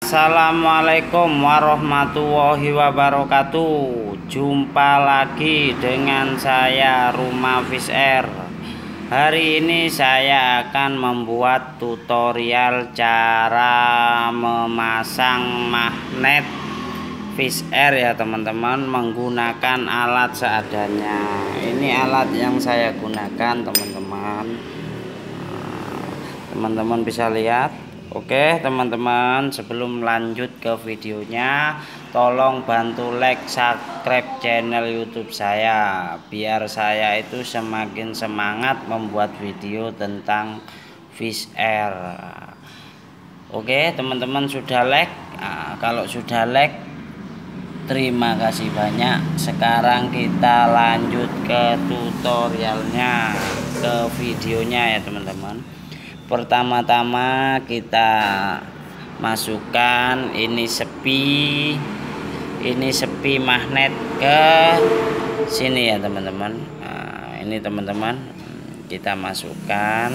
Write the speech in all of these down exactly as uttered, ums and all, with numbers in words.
Assalamualaikum warahmatullahi wabarakatuh. Jumpa lagi dengan saya Rumah Fish Air. Hari ini saya akan membuat tutorial cara memasang magnet Fish Air ya teman-teman, menggunakan alat seadanya. Ini alat yang saya gunakan teman-teman. Teman-teman bisa lihat. Oke teman-teman, sebelum lanjut ke videonya, tolong bantu like, subscribe channel YouTube saya biar saya itu semakin semangat membuat video tentang Fish Air. Oke teman-teman, sudah like? Nah, kalau sudah like, terima kasih banyak. Sekarang kita lanjut ke tutorialnya, ke videonya ya teman-teman. Pertama-tama kita masukkan ini sepi ini sepi magnet ke sini ya teman-teman. Nah, ini teman-teman, kita masukkan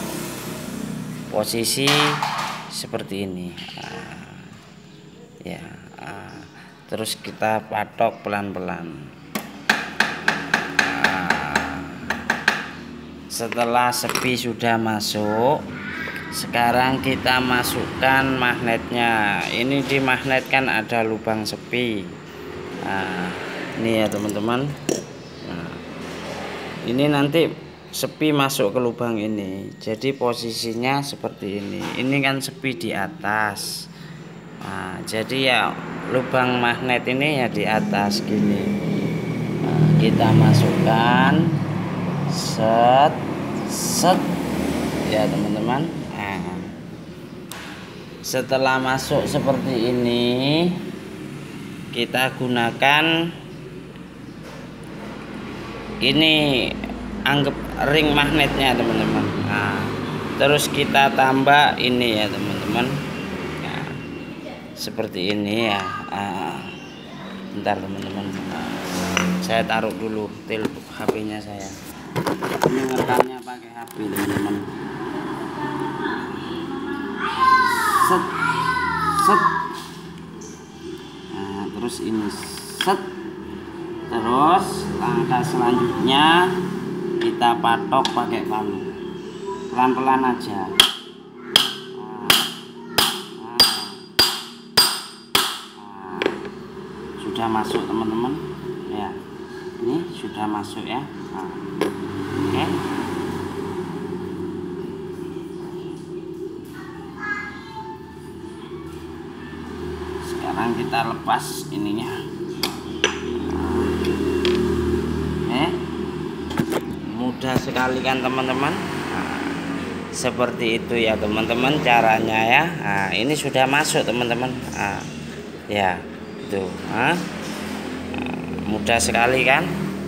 posisi seperti ini. Nah, ya nah, terus kita patok pelan-pelan. Setelah sepi sudah masuk, sekarang kita masukkan magnetnya. Ini di magnet kan ada lubang sepi. Nah, ini ya teman-teman. Nah, ini nanti sepi masuk ke lubang ini. Jadi posisinya seperti ini. Ini kan sepi di atas. Nah, jadi ya lubang magnet ini ya di atas gini. Nah, kita masukkan set set ya teman-teman. Nah, setelah masuk seperti ini, kita gunakan ini, anggap ring magnetnya teman-teman. Nah, terus kita tambah ini ya teman-teman. Nah, seperti ini ya. Nah, bentar teman-teman, nah, saya taruh dulu til H P-nya saya. Ini ngerekamnya pakai H P teman-teman. Set set. Nah, terus ini set. Terus langkah selanjutnya kita patok pakai palu. Pelan-pelan aja. Nah, nah, nah. Sudah masuk teman-teman. Ya. Ini sudah masuk ya. Nah. Oke. Sekarang kita lepas ininya. Oke. Mudah sekali kan teman-teman. Nah, seperti itu ya teman-teman caranya ya. Nah, ini sudah masuk teman-teman. Nah, ya, itu. Nah, mudah sekali kan.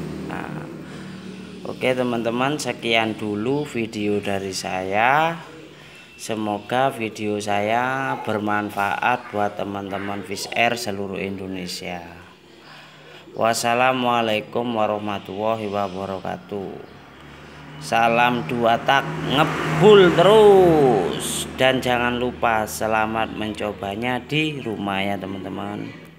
Oke teman-teman, sekian dulu video dari saya. Semoga video saya bermanfaat buat teman-teman Fish Air seluruh Indonesia. Wassalamualaikum warahmatullahi wabarakatuh. Salam dua tak, ngebul terus. Dan jangan lupa selamat mencobanya di rumah ya teman-teman.